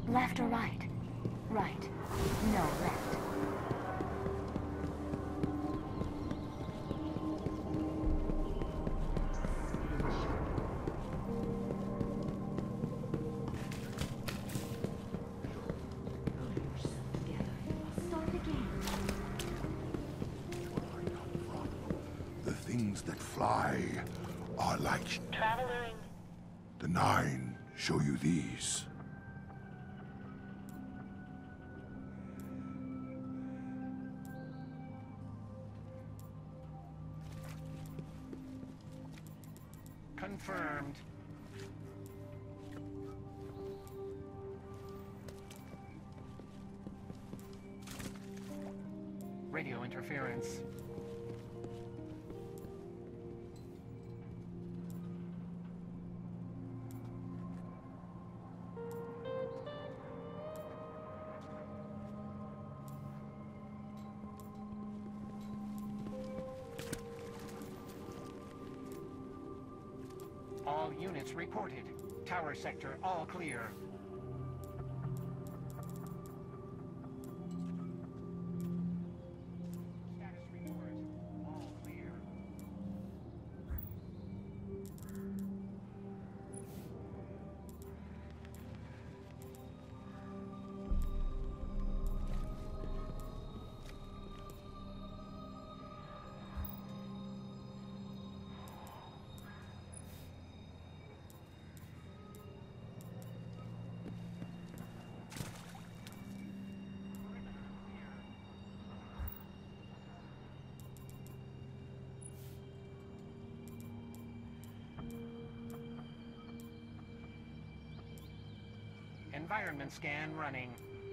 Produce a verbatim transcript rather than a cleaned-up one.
Left or right? Right. No, left. Start again. The things that fly are like... Traveling. The Nine show you these. Confirmed. Radio interference. All units reported. Tower sector all clear. Status report. All clear. Environment scan running.